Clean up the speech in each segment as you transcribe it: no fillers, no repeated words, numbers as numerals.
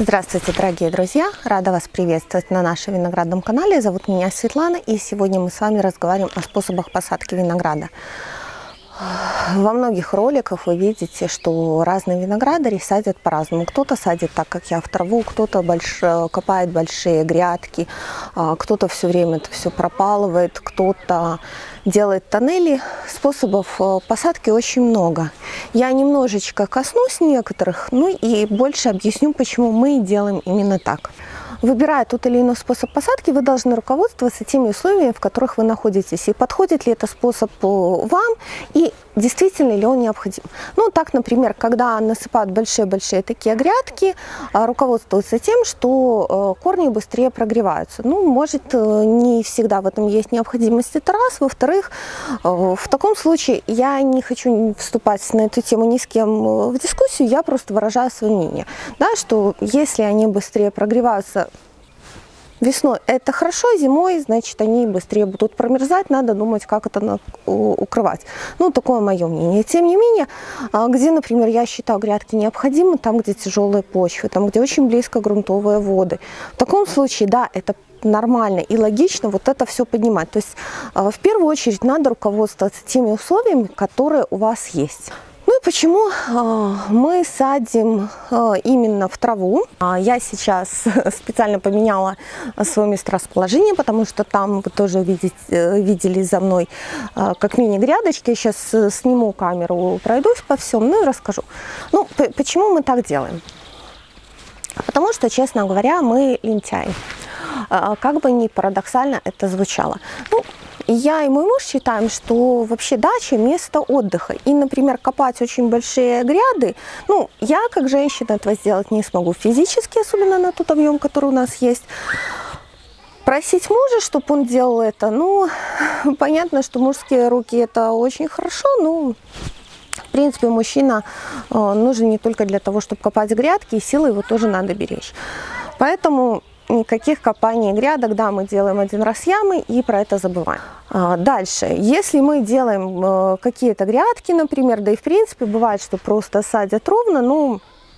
Здравствуйте, дорогие друзья! Рада вас приветствовать на нашем виноградном канале. Зовут меня Светлана, и сегодня мы с вами разговариваем о способах посадки винограда. Во многих роликах вы видите, что разные виноградари садят по-разному. Кто-то садит так, как я, в траву, кто-то копает большие грядки, кто-то все время это все пропалывает, кто-то делает тоннели. Способов посадки очень много. Я немножечко коснусь некоторых, ну и больше объясню, почему мы делаем именно так. Выбирая тот или иной способ посадки, вы должны руководствоваться теми условиями, в которых вы находитесь, и подходит ли этот способ вам, и действительно ли он необходим. Ну, так, например, когда насыпают большие-большие такие грядки, руководствуются тем, что корни быстрее прогреваются. Ну, может, не всегда в этом есть необходимость, это раз. Во-вторых, в таком случае я не хочу вступать на эту тему ни с кем в дискуссию, я просто выражаю свое мнение, да, что если они быстрее прогреваются весной, это хорошо, зимой, значит, они быстрее будут промерзать, надо думать, как это укрывать. Ну, такое мое мнение. Тем не менее, где, например, я считаю, грядки необходимы, там, где тяжелые почвы, там, где очень близко грунтовые воды. В таком случае, да, это нормально и логично вот это все поднимать. То есть, в первую очередь, надо руководствоваться теми условиями, которые у вас есть. Ну и почему мы садим именно в траву? Я сейчас специально поменяла свое месторасположение, потому что там вы тоже видели за мной как мини-грядочки. Я сейчас сниму камеру, пройдусь по всем, ну и расскажу. Ну, почему мы так делаем? Потому что, честно говоря, мы лентяи. Как бы ни парадоксально это звучало. Ну, я и мой муж считаем, что вообще дача – место отдыха. И, например, копать очень большие гряды, ну, я как женщина этого сделать не смогу физически, особенно на тот объем, который у нас есть. Просить мужа, чтобы он делал это, ну, понятно, что мужские руки – это очень хорошо, но в принципе мужчина нужен не только для того, чтобы копать грядки, и силы его тоже надо беречь. Поэтому никаких копаний грядок, да, мы делаем один раз ямы и про это забываем. Дальше, если мы делаем какие-то грядки, например, да и в принципе бывает, что просто садят ровно, ну,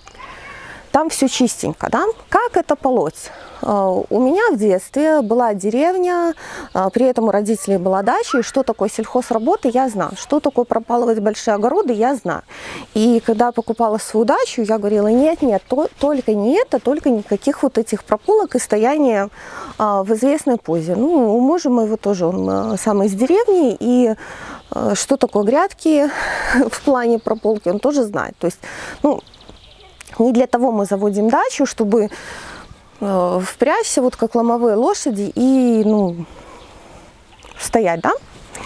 там все чистенько, да? Как это полоть? У меня в детстве была деревня, при этом у родителей была дача, и что такое сельхозработа, я знаю. Что такое пропалывать большие огороды, я знаю. И когда я покупала свою дачу, я говорила, нет, только не это, только никаких вот этих прополок и стояния в известной позе. Ну, у мужа моего тоже, он сам из деревни, и что такое грядки в плане прополки, он тоже знает. То есть, ну, не для того мы заводим дачу, чтобы впрячься, вот как ломовые лошади, и, ну, стоять, да?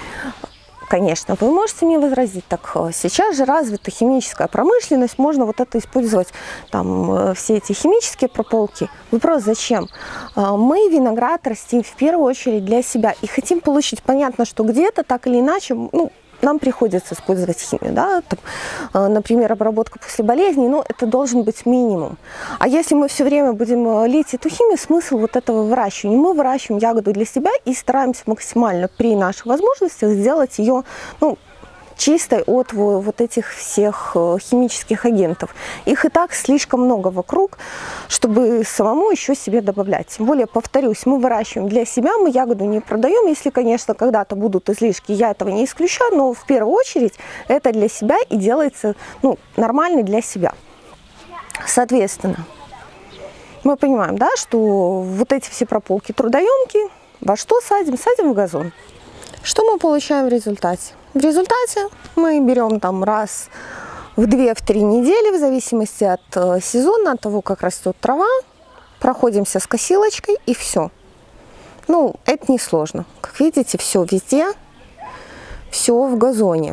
Конечно, вы можете мне возразить, так сейчас же развита химическая промышленность, можно вот это использовать, там, все эти химические прополки. Вопрос, зачем? Мы виноград растим в первую очередь для себя и хотим получить, понятно, что где-то так или иначе, ну, нам приходится использовать химию, да, там, например, обработка после болезней, но это должен быть минимум. А если мы все время будем лить эту химию, смысл вот этого выращивания? Мы выращиваем ягоду для себя и стараемся максимально при наших возможностях сделать ее, ну, чистой от вот этих всех химических агентов. Их и так слишком много вокруг, чтобы самому еще себе добавлять. Тем более, повторюсь, мы выращиваем для себя, мы ягоду не продаем. Если, конечно, когда-то будут излишки, я этого не исключаю, но в первую очередь это для себя и делается, ну, нормально для себя. Соответственно, мы понимаем, да, что вот эти все прополки трудоемкие. Во что садим? Садим в газон. Что мы получаем в результате? В результате мы берем там раз в 2-3 недели, в зависимости от сезона, от того, как растет трава, проходимся с косилочкой и все. Ну, это несложно. Как видите, все везде, все в газоне.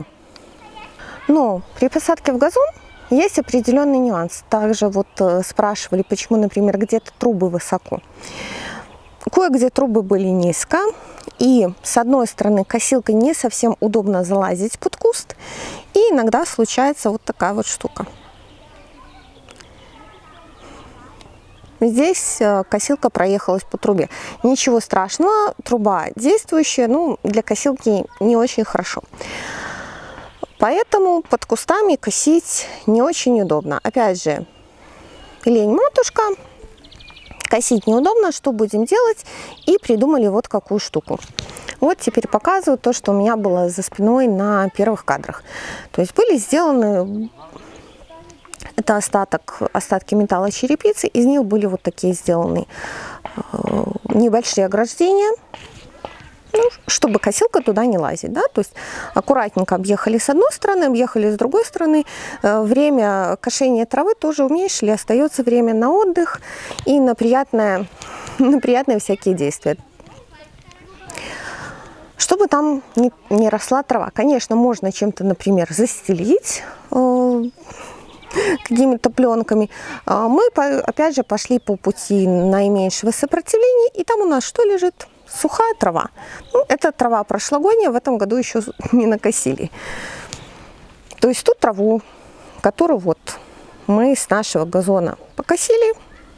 Но при посадке в газон есть определенный нюанс. Также вот спрашивали, почему, например, где-то трубы высоко. Кое-где трубы были низко, и с одной стороны косилкой не совсем удобно залазить под куст, и иногда случается вот такая вот штука. Здесь косилка проехалась по трубе. Ничего страшного, труба действующая, ну, для косилки не очень хорошо. Поэтому под кустами косить не очень удобно. Опять же, лень матушка, Косить неудобно, что будем делать? И придумали вот какую штуку. Вот теперь показываю то, что у меня было за спиной на первых кадрах. То есть были сделаны, это остатки металла черепицы, из них были вот такие сделаны небольшие ограждения, ну, чтобы косилка туда не лазит, да, то есть аккуратненько объехали с одной стороны, объехали с другой стороны. Время кошения травы тоже уменьшили, остается время на отдых и на приятные всякие действия. Чтобы там не росла трава. Конечно, можно чем-то, например, застелить какими-то пленками. Мы, опять же, пошли по пути наименьшего сопротивления, и там у нас что лежит? Сухая трава. Ну, это трава прошлогодняя, в этом году еще не накосили. То есть ту траву, которую вот мы с нашего газона покосили,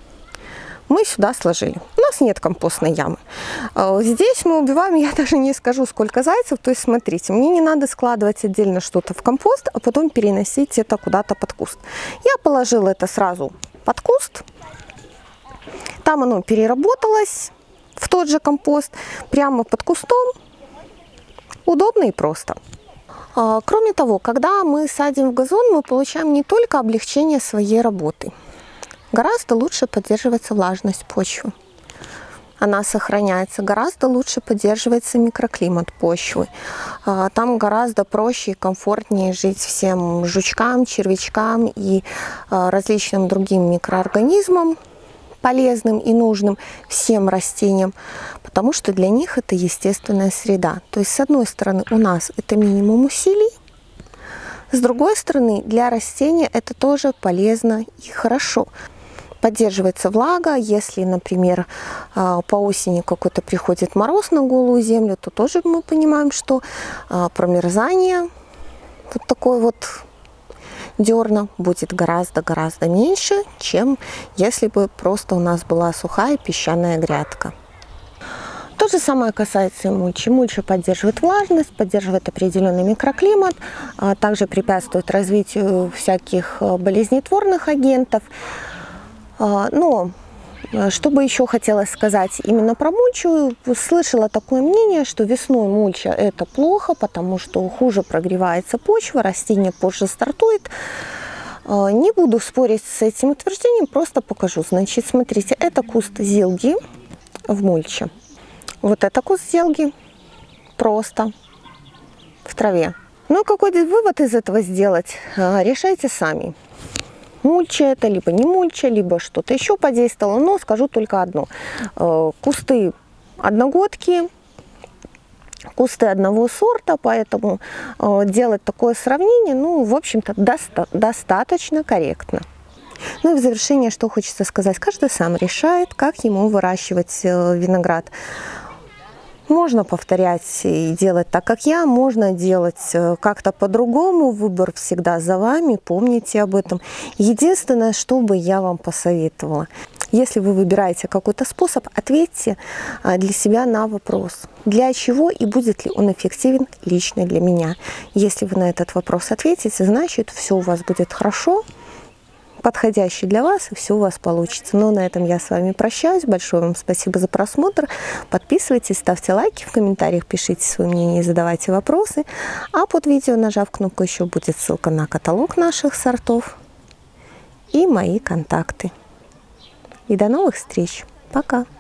мы сюда сложили. У нас нет компостной ямы. Здесь мы убиваем, я даже не скажу, сколько зайцев. То есть, смотрите, мне не надо складывать отдельно что-то в компост, а потом переносить это куда-то под куст. Я положила это сразу под куст. Там оно переработалось в тот же компост, прямо под кустом. Удобно и просто. Кроме того, когда мы садим в газон, мы получаем не только облегчение своей работы. Гораздо лучше поддерживается влажность почвы. Она сохраняется. Гораздо лучше поддерживается микроклимат почвы. Там гораздо проще и комфортнее жить всем жучкам, червячкам и различным другим микроорганизмам, полезным и нужным всем растениям, потому что для них это естественная среда. То есть, с одной стороны, у нас это минимум усилий, с другой стороны, для растения это тоже полезно и хорошо. Поддерживается влага. Если, например, по осени какой-то приходит мороз на голую землю, то тоже мы понимаем, что промерзание, вот такой вот дерна, будет гораздо меньше, чем если бы просто у нас была сухая песчаная грядка. То же самое касается и мульчи. Мульча поддерживает влажность, поддерживает определенный микроклимат, также препятствует развитию всяких болезнетворных агентов. Но что бы еще хотелось сказать именно про мульчу, слышала такое мнение, что весной мульча это плохо, потому что хуже прогревается почва, растение позже стартует. Не буду спорить с этим утверждением, просто покажу. Значит, смотрите, это куст зелги в мульче. Вот это куст зелги просто в траве. Ну, какой вывод из этого сделать, решайте сами. Мульча это, либо не мульча, либо что-то еще подействовало. Но скажу только одно. Кусты одногодки, кусты одного сорта, поэтому делать такое сравнение, ну, в общем-то, достаточно корректно. Ну и в завершение, что хочется сказать. Каждый сам решает, как ему выращивать виноград. Можно повторять и делать так, как я, можно делать как-то по-другому. Выбор всегда за вами, помните об этом. Единственное, что бы я вам посоветовала. Если вы выбираете какой-то способ, ответьте для себя на вопрос. Для чего и будет ли он эффективен лично для меня? Если вы на этот вопрос ответите, значит, все у вас будет хорошо, подходящий для вас, и все у вас получится. Но на этом я с вами прощаюсь. Большое вам спасибо за просмотр. Подписывайтесь, ставьте лайки, в комментариях пишите свое мнение и задавайте вопросы. А под видео, нажав кнопку, еще будет ссылка на каталог наших сортов и мои контакты. И до новых встреч. Пока!